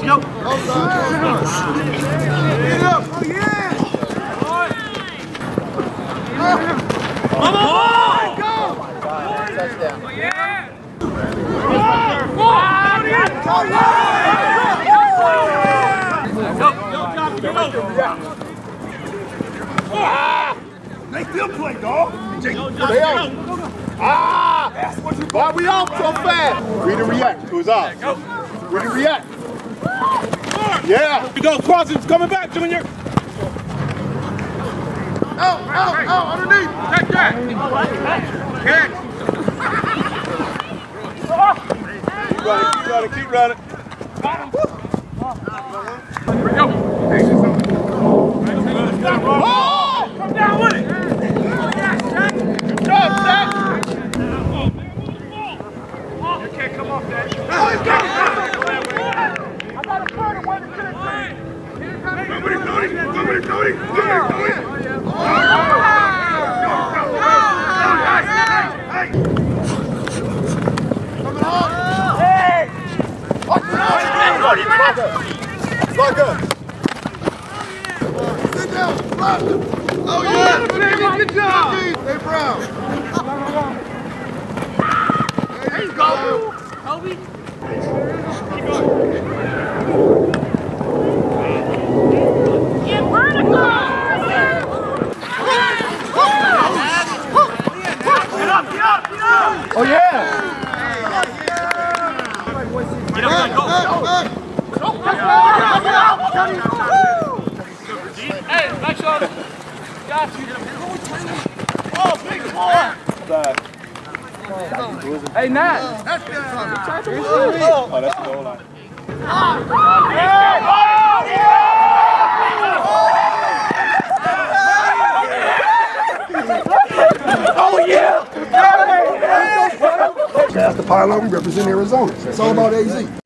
Go. Get up. Oh, yeah. Come on. Go. Touchdown. Oh, yeah. Make them play, dog. Why we off so fast? Read and react to his eyes. Read and react. Yeah. You go, crossing, coming back, Junior. Out, underneath. Take that. Catch. Keep running. Oh! Come down with it. Good job, Zach. You can't come off that. I got a burner waiting to the train. Cody. Lock up. Sit down. Oh, yeah. Good job. Hey, Brown. There you go. Kobe. Get vertical! Get up. Oh, yeah. Get up, go. Hey, make sure. Got you. Oh, big boy. Hey, Nat. Oh, that's the goal line. Oh, yeah. That's the pylon represent Arizona. It's all about AZ.